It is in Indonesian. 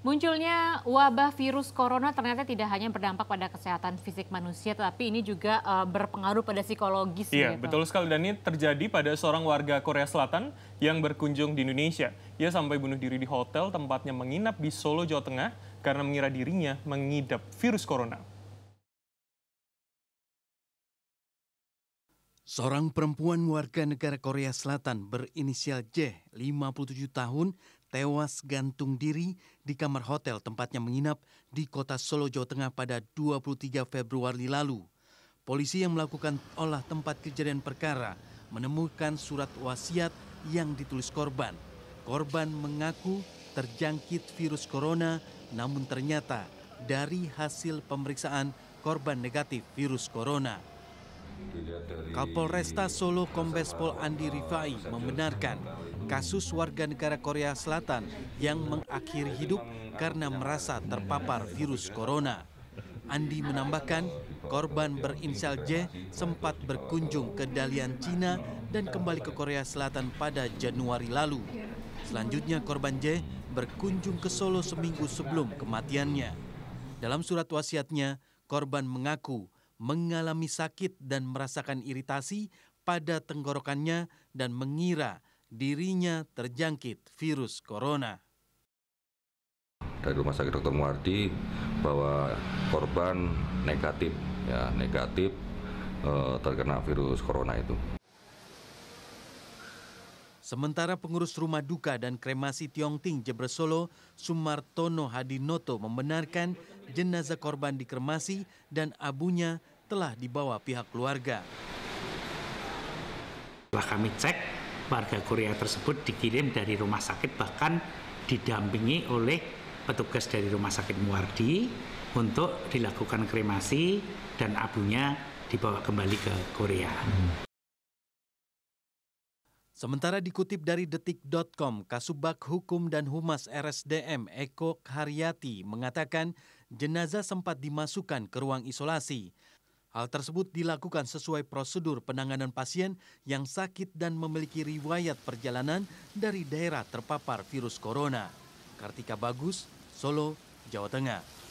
Munculnya wabah virus corona ternyata tidak hanya berdampak pada kesehatan fisik manusia, tapi ini juga berpengaruh pada psikologis Iya, gitu. betul sekali. Dan ini terjadi pada seorang warga Korea Selatan yang berkunjung di Indonesia. Ia sampai bunuh diri di hotel tempatnya menginap di Solo, Jawa Tengah karena mengira dirinya mengidap virus corona. Seorang perempuan warga negara Korea Selatan berinisial J, 57 tahun, tewas gantung diri di kamar hotel tempatnya menginap di kota Solo, Jawa Tengah pada 23 Februari lalu. Polisi yang melakukan olah tempat kejadian perkara menemukan surat wasiat yang ditulis korban. Korban mengaku terjangkit virus corona, namun ternyata dari hasil pemeriksaan korban negatif virus corona. Kapolresta Solo Kombes Pol Andi Rifai membenarkan kasus warga negara Korea Selatan yang mengakhiri hidup karena merasa terpapar virus corona. Andi menambahkan korban berinisial J sempat berkunjung ke Dalian, Cina dan kembali ke Korea Selatan pada Januari lalu. Selanjutnya korban J berkunjung ke Solo seminggu sebelum kematiannya. Dalam surat wasiatnya, korban mengaku mengalami sakit dan merasakan iritasi pada tenggorokannya dan mengira dirinya terjangkit virus corona. Dari Rumah Sakit Dr. Muardi bahwa korban negatif terkena virus corona itu. Sementara pengurus rumah duka dan kremasi Tiongting Jebres Solo, Sumartono Hadinoto membenarkan jenazah korban dikremasi dan abunya telah dibawa pihak keluarga. Setelah kami cek, warga Korea tersebut dikirim dari rumah sakit, bahkan didampingi oleh petugas dari Rumah Sakit Muardi untuk dilakukan kremasi dan abunya dibawa kembali ke Korea. Sementara dikutip dari detik.com, Kasubag Hukum dan Humas RSDM Eko Haryati mengatakan jenazah sempat dimasukkan ke ruang isolasi. Hal tersebut dilakukan sesuai prosedur penanganan pasien yang sakit dan memiliki riwayat perjalanan dari daerah terpapar virus corona. Kartika Bagus, Solo, Jawa Tengah.